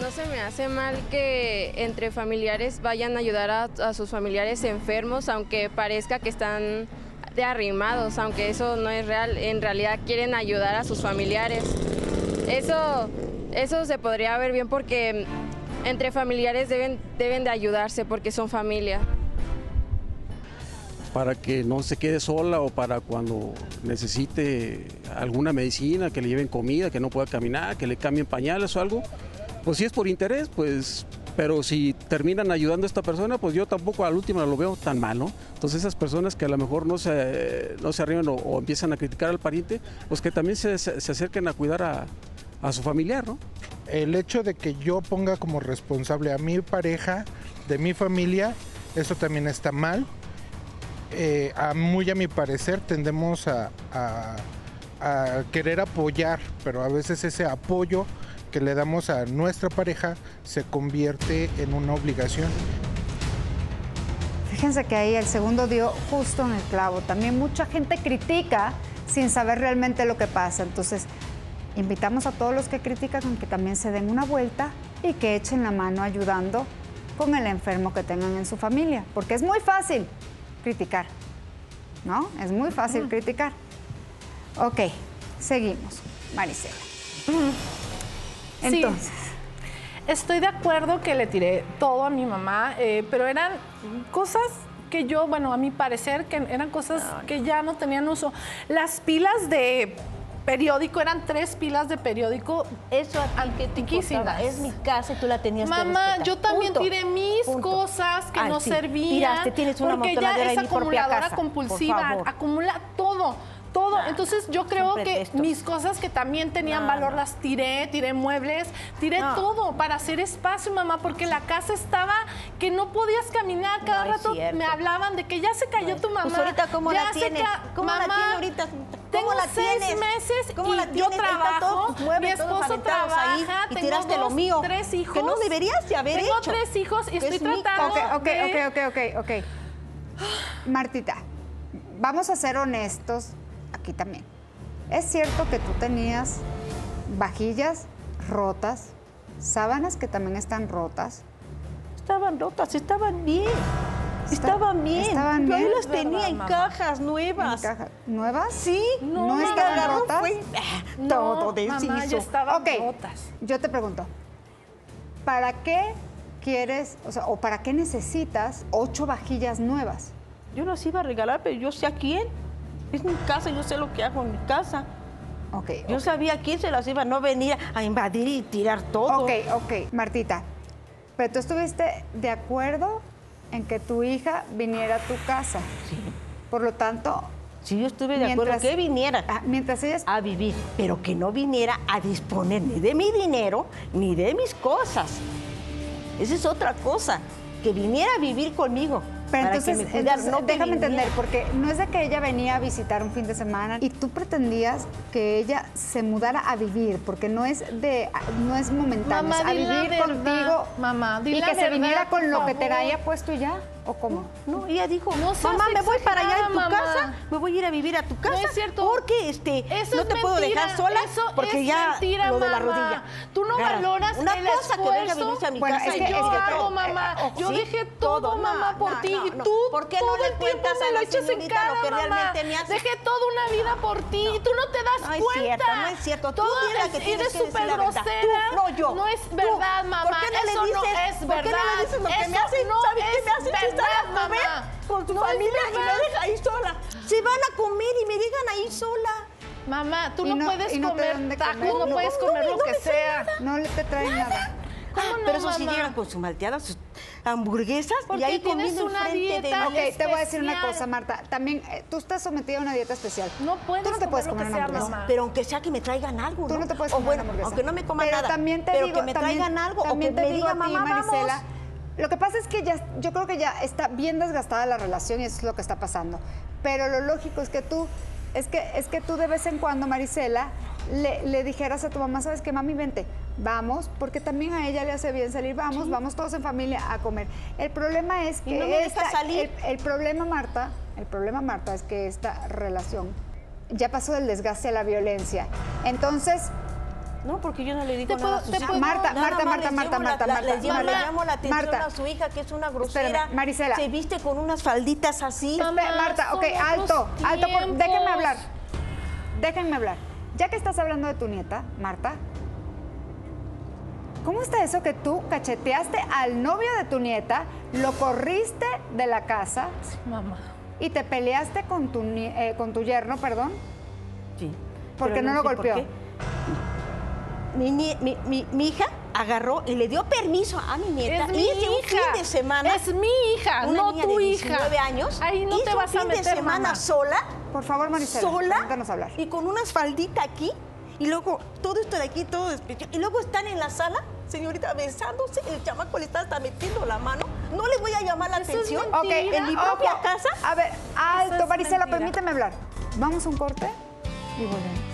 No se me hace mal que entre familiares vayan a ayudar a sus familiares enfermos, aunque parezca que están de arrimados, aunque eso no es real. En realidad quieren ayudar a sus familiares. Eso se podría ver bien porque entre familiares deben de ayudarse porque son familia. Para que no se quede sola o para cuando necesite alguna medicina, que le lleven comida, que no pueda caminar, que le cambien pañales o algo. Pues si es por interés, pues, pero si terminan ayudando a esta persona, pues yo tampoco al último lo veo tan mal, ¿no? Entonces esas personas que a lo mejor no se arriman o empiezan a criticar al pariente, pues que también se acerquen a cuidar a su familiar, ¿no? El hecho de que yo ponga como responsable a mi pareja, de mi familia, eso también está mal. Muy a mi parecer tendemos a querer apoyar, pero a veces ese apoyo que le damos a nuestra pareja se convierte en una obligación. Fíjense que ahí el segundo dio justo en el clavo. También mucha gente critica sin saber realmente lo que pasa. Entonces, invitamos a todos los que critican que también se den una vuelta y que echen la mano ayudando con el enfermo que tengan en su familia. Porque es muy fácil criticar, ¿no? Es muy fácil criticar. Ok, seguimos. Maricela. Entonces, sí, estoy de acuerdo que le tiré todo a mi mamá, pero eran cosas que yo, bueno, a mi parecer, que eran cosas que ya no tenían uso. Las pilas de periódico, eran 3 pilas de periódico. Eso a ti que te importaba, es mi casa y tú la tenías que respetar. Mamá, yo también tiré mis cosas que no servían. Tiraste, tienes una porque ella es en mi propia acumuladora casa, compulsiva, acumula todo. Entonces yo creo que mis cosas que también tenían valor las tiré muebles, tiré todo para hacer espacio, mamá, porque la casa estaba que no podías caminar, cada rato me hablaban de que ya se cayó tu mamá. Pues ahorita ¿cómo la tienes? ¿Cómo la tienes ahorita? Tengo 6 meses y yo trabajo, mi esposo trabaja, y tiraste lo mío. 3 hijos. Que no deberías de haber hecho. Tengo 3 hijos y estoy tratando Ok. Martita, vamos a ser honestos aquí también. Es cierto que tú tenías vajillas rotas, sábanas que también están rotas. Estaban rotas, estaban bien. Estaban bien. Yo ahí las tenía en cajas nuevas. ¿Nuevas? Sí. ¿No estaban rotas? Todo deshizo. Mamá, ya estaban rotas. Yo te pregunto, ¿para qué quieres, o para qué necesitas 8 vajillas nuevas? Yo las iba a regalar, pero yo sé a quién. Es mi casa, yo sé lo que hago en mi casa. Yo sabía a quién se las iba, no venir a invadir y tirar todo. Ok, Martita, pero tú estuviste de acuerdo en que tu hija viniera a tu casa. Sí. Por lo tanto... Sí, yo estuve de acuerdo que viniera mientras ella... a vivir, pero que no viniera a disponer ni de mi dinero ni de mis cosas. Esa es otra cosa, que viniera a vivir conmigo. Pero entonces, no déjame entender, porque no es de que ella venía a visitar un fin de semana y tú pretendías que ella se mudara a vivir, porque no es momentáneo, mamá, es a vivir contigo, mamá, y que se viniera con lo que te haya puesto ya, ¿o cómo? No, ella dijo, no mamá, me voy para allá en tu casa, me voy a ir a vivir a tu casa, no es cierto, porque eso no te puedo dejar sola, porque ya mentira, lo de la mamá. rodilla. Tú no valoras una el cosa esfuerzo. que venga a vivir a mi casa. Es que yo hago, mamá. Yo dejé todo, mamá, por ti. Y tú ¿por qué todo no le el tiempo cuentas me a lo la echas en señorita cara, lo que mamá. realmente me haces? Dejé toda una vida por ti y tú no te das cuenta. No es cierto. Tú Todo eres la que tienes eres que decir súper la verdad. grosera. Tú, no yo. No es verdad, mamá. ¿Por qué no le Eso dices? no es verdad. ¿Por qué no le dices lo que me Eso hacen? no ¿Sabes qué es me hacen? verdad, Estar a comer mamá. con tu No es familia y me verdad. deja ahí sola. Se van a comer y me dejan ahí sola. Mamá, tú no puedes no te dan comer de tacos, comer. no puedes comer lo que sea. No le te traen nada. ¿Cómo no, pero eso sí mamá? llegan con su malteada, sus hamburguesas Porque y ahí tienes comiendo una enfrente de dieta. mí. Ok, te voy a decir una especial. cosa, Marta. También tú estás sometida a una dieta especial. No puedes Tú no te puedes comer comer lo que una sea, hamburguesa. mamá. Pero aunque sea que me traigan algo, Tú ¿no? no te puedes O comer bueno, una hamburguesa. aunque no me coma pero nada, también te pero digo, que me traigan algo o que también te me digo a diga, ti, mamá, Maricela, vamos. lo que pasa es que yo creo que ya está bien desgastada la relación y eso es lo que está pasando. Pero lo lógico es que tú de vez en cuando, Maricela, le dijeras a tu mamá, ¿sabes qué, mami? Vente, vamos, porque también a ella le hace bien salir, vamos todos en familia a comer. El problema es que ¿Y no me dejas salir? El problema, Marta, es que esta relación ya pasó del desgaste a la violencia. Entonces, No, porque yo no le digo nada a sus hijos. Marta, les llamo la atención a su hija, que es una grosera. Espérame, Marisela. Se viste con unas falditas así. Marta, ok, alto, déjenme hablar. Ya que estás hablando de tu nieta, Marta, ¿cómo está eso que tú cacheteaste al novio de tu nieta, lo corriste de la casa? Sí, mamá. Y te peleaste con tu yerno, perdón? Sí. ¿Por qué no lo golpeó? ¿Por qué? Mi hija agarró y le dio permiso a mi nieta. Es mi hija. Un fin de semana. Es mi hija, una no tu de hija. 19 años. Ahí no te vas a meter, un fin de semana mamá. sola. Por favor, Marisela, permítanos hablar. Y con unas falditas aquí. Y luego todo esto de aquí, todo despechado. Y luego están en la sala, señorita, besándose. El chamaco le está hasta metiendo la mano. No le voy a llamar la atención. Ok, en mi propia casa. A ver, alto, Eso es Marisela, mentira. permíteme hablar. Vamos a un corte y volvemos.